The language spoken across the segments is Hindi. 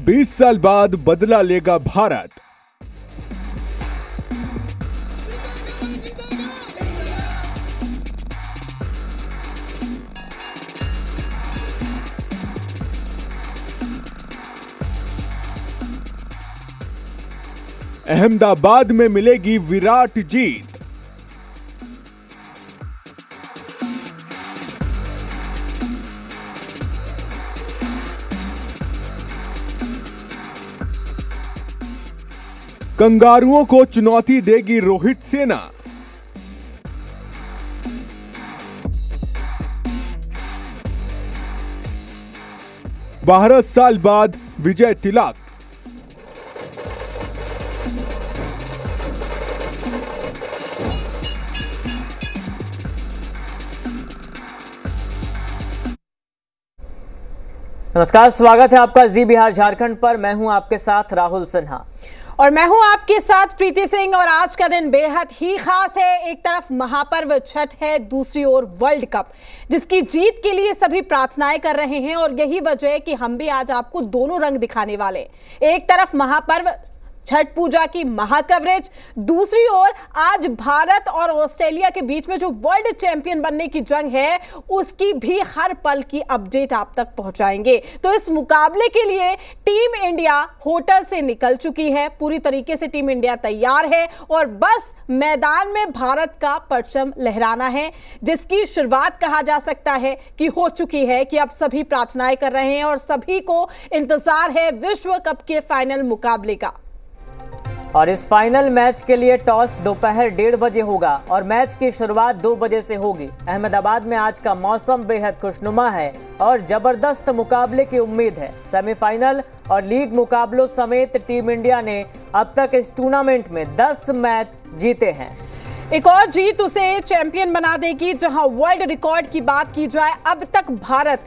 20 साल बाद बदला लेगा भारत। अहमदाबाद में मिलेगी विराट जीत। कंगारुओं को चुनौती देगी रोहित सेना। बारह साल बाद विजय तिलक। नमस्कार, स्वागत है आपका जी बिहार झारखंड पर। मैं हूं आपके साथ राहुल सिन्हा और मैं हूं आपके साथ प्रीति सिंह। और आज का दिन बेहद ही खास है। एक तरफ महापर्व छठ है, दूसरी ओर वर्ल्ड कप, जिसकी जीत के लिए सभी प्रार्थनाएं कर रहे हैं। और यही वजह है कि हम भी आज आपको दोनों रंग दिखाने वाले। एक तरफ महापर्व छठ पूजा की महाकवरेज, दूसरी ओर आज भारत और ऑस्ट्रेलिया के बीच में जो वर्ल्ड चैंपियन बनने की जंग है, उसकी भी हर पल की अपडेट आप तक पहुंचाएंगे। तो इस मुकाबले के लिए टीम इंडिया होटल से निकल चुकी है। पूरी तरीके से टीम इंडिया तैयार है और बस मैदान में भारत का परचम लहराना है, जिसकी शुरुआत कहा जा सकता है कि हो चुकी है। कि अब सभी प्रार्थनाएं कर रहे हैं और सभी को इंतजार है विश्व कप के फाइनल मुकाबले का। और इस फाइनल मैच के लिए टॉस दोपहर 1:30 बजे होगा और मैच की शुरुआत 2 बजे से होगी। अहमदाबाद में आज का मौसम बेहद खुशनुमा है और जबरदस्त मुकाबले की उम्मीद है। सेमीफाइनल और लीग मुकाबलों समेत टीम इंडिया ने अब तक इस टूर्नामेंट में 10 मैच जीते हैं। एक और जीत उसे चैंपियन बना देगी। जहां वर्ल्ड रिकॉर्ड की बात की जाए, अब तक भारत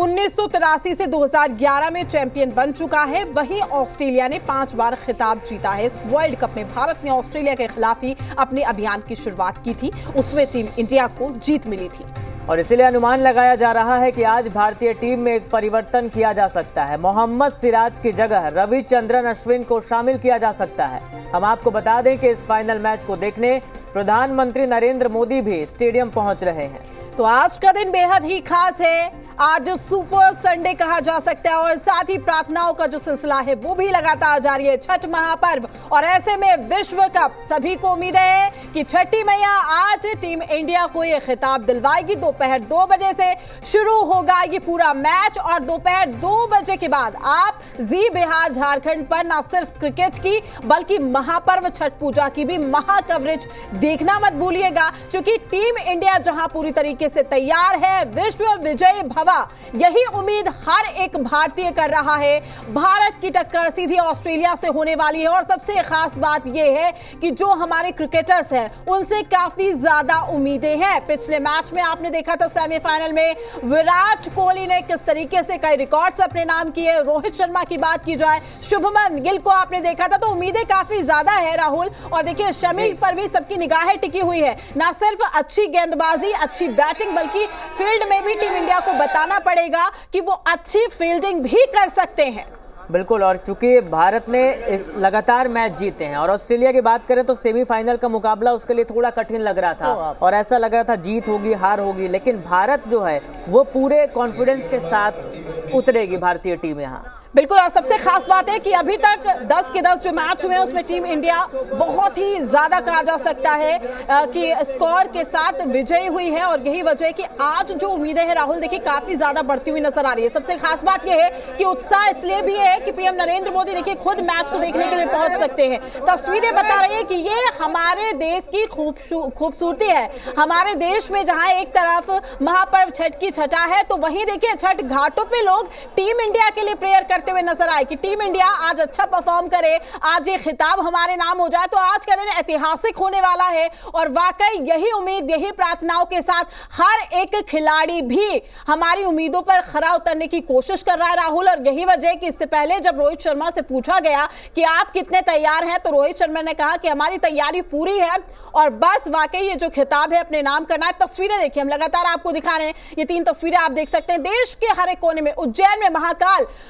1983 से 2011 में चैंपियन बन चुका है। वहीं ऑस्ट्रेलिया ने 5 बार खिताब जीता है। इस वर्ल्ड कप में भारत ने ऑस्ट्रेलिया के खिलाफ ही अपने अभियान की शुरुआत की थी। उसमें टीम इंडिया को जीत मिली थी और इसीलिए अनुमान लगाया जा रहा है कि आज भारतीय टीम में एक परिवर्तन किया जा सकता है। मोहम्मद सिराज की जगह रविचंद्रन अश्विन को शामिल किया जा सकता है। हम आपको बता दें कि इस फाइनल मैच को देखने प्रधानमंत्री नरेंद्र मोदी भी स्टेडियम पहुंच रहे हैं। तो आज का दिन बेहद ही खास है। आज सुपर संडे कहा जा सकता है और साथ ही प्रार्थनाओं का जो सिलसिला है वो भी लगातार जारी है। छठ महापर्व और ऐसे में विश्व कप, सभी को उम्मीद है कि छठी मैया आज टीम इंडिया को ये खिताब दिलवाएगी। दोपहर 2 बजे से शुरू होगा ये पूरा मैच और दोपहर 2 बजे के बाद आप जी बिहार झारखंड पर न सिर्फ क्रिकेट की बल्कि महापर्व छठ पूजा की भी महा कवरेज देखना मत भूलिएगा। क्योंकि टीम इंडिया जहां पूरी तरीके से तैयार है, विश्व विजयी भवा, यही उम्मीद हर एक भारतीय कर रहा है। भारत की टक्कर सीधी ऑस्ट्रेलिया से होने वाली है। और सबसे खास बात यह है कि जो हमारे क्रिकेटर्स हैं उनसे काफी ज्यादा उम्मीदें हैं। पिछले मैच में आपने देखा था सेमीफाइनल में विराट कोहली ने किस तरीके से कई रिकॉर्ड्स अपने नाम किए। रोहित शर्मा की बात की जाए, शुभमन गिल को आपने देखा था। तो उम्मीदें काफी ज्यादा है राहुल। और देखिए शमी पर भी सबकी निगाहें टिकी हुई है। ना सिर्फ अच्छी गेंदबाजी, अच्छी बैटिंग, बल्कि फील्ड में भी टीम इंडिया को बताना पड़ेगा कि वो अच्छी फील्डिंग भी कर सकते हैं। बिल्कुल। और चूंकि भारत ने लगातार मैच जीते हैं और ऑस्ट्रेलिया की बात करें तो सेमीफाइनल का मुकाबला उसके लिए थोड़ा कठिन लग रहा था और ऐसा लग रहा था जीत होगी, हार होगी। लेकिन भारत जो है वो पूरे कॉन्फिडेंस के साथ उतरेगी भारतीय टीम यहाँ। बिल्कुल। और सबसे खास बात है कि अभी तक 10 के 10 जो मैच हुए हैं उसमें टीम इंडिया बहुत ही ज्यादा कहा जा सकता है कि स्कोर के साथ विजयी हुई है। और यही वजह है कि आज जो उम्मीदें हैं राहुल, देखिए काफी ज्यादा बढ़ती हुई नजर आ रही है। सबसे खास बात यह है कि उत्साह इसलिए भी है कि पीएम नरेंद्र मोदी देखिए खुद मैच को देखने के लिए पहुंच सकते हैं। तस्वीरें बता रही है कि ये हमारे देश की खूबसूरती है। हमारे देश में जहां एक तरफ महापर्व छठ की छठा है, तो वहीं देखिए छठ घाटों पे लोग टीम इंडिया के लिए प्रेयर करते हुए नजर आए कि टीम इंडिया आज अच्छा परफॉर्म करे, आज ये खिताब हमारे नाम हो जाए। तो आज का दिन ऐतिहासिक होने वाला है। और वाकई यही उम्मीद, यही प्रार्थनाओं के साथ हर एक खिलाड़ी भी हमारी उम्मीदों पर खरा उतरने की कोशिश कर रहा है राहुल। और यही वजह है कि इससे पहले जब रोहित शर्मा से पूछा गया कि आप कितने तैयार हैं, तो रोहित शर्मा ने कहा कि हमारी तैयारी पूरी है और बस वाकई ये जो खिताब है अपने नाम करना है। तस्वीरें देखिए, हम लगातार आपको दिखा रहे हैं। ये 3 तस्वीरें आप देख सकते हैं। देश के हर एक कोने में, उज्जैन में महाकाल मंदिर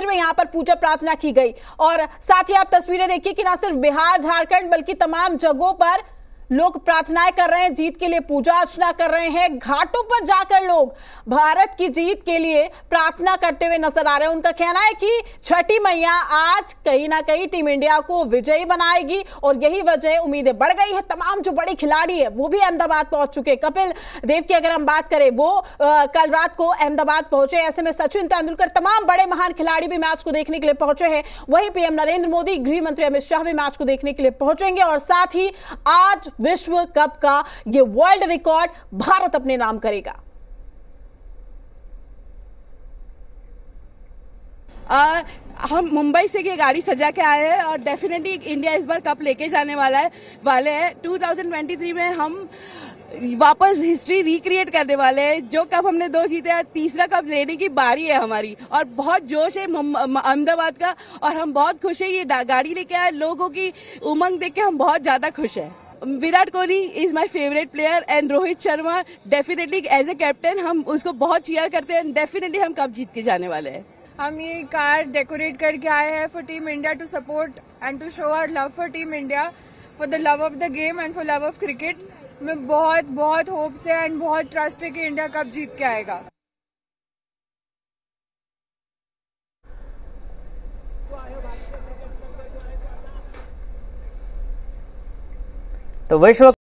मंदिर में यहाँ पर पूजा प्रार्थना की गई। और साथ ही आप तस्वीरें देखिए कि ना सिर्फ बिहार झारखंड बल्कि तमाम जगहों पर लोग प्रार्थनाएं कर रहे हैं, जीत के लिए पूजा अर्चना कर रहे हैं। घाटों पर जाकर लोग भारत की जीत के लिए प्रार्थना करते हुए नजर आ रहे हैं। उनका कहना है कि छठी मैया आज कहीं ना कहीं टीम इंडिया को विजयी बनाएगी और यही वजह उम्मीदें बढ़ गई है। तमाम जो बड़े खिलाड़ी है वो भी अहमदाबाद पहुंच चुके। कपिल देव की अगर हम बात करें, वो कल रात को अहमदाबाद पहुंचे। ऐसे में सचिन तेंदुलकर, तमाम बड़े महान खिलाड़ी भी मैच को देखने के लिए पहुंचे हैं। वहीं पीएम नरेंद्र मोदी, गृह मंत्री अमित शाह भी मैच को देखने के लिए पहुंचेंगे। और साथ ही आज विश्व कप का ये वर्ल्ड रिकॉर्ड भारत अपने नाम करेगा। हम मुंबई से ये गाड़ी सजा के आए हैं और डेफिनेटली इंडिया इस बार कप लेके जाने वाले हैं। 2023 में हम वापस हिस्ट्री रिक्रिएट करने वाले हैं। जो कप हमने 2 जीते हैं, तीसरा कप लेने की बारी है हमारी और बहुत जोश है अहमदाबाद का और हम बहुत खुश है। ये गाड़ी लेके आए, लोगों की उमंग देख के हम बहुत ज्यादा खुश है। Virat Kohli is my favourite player and Rohit Sharma definitely as a captain हम उसको बहुत चीयर करते हैं। डेफिनेटली हम कप जीत के जाने वाले हैं। हम ये कार डेकोरेट करके आए हैं for team India to support and to show our love for team India, for the love of the game and for love of cricket. मैं बहुत होप से एंड बहुत ट्रस्ट है कि इंडिया कप जीत के आएगा। तो विश्व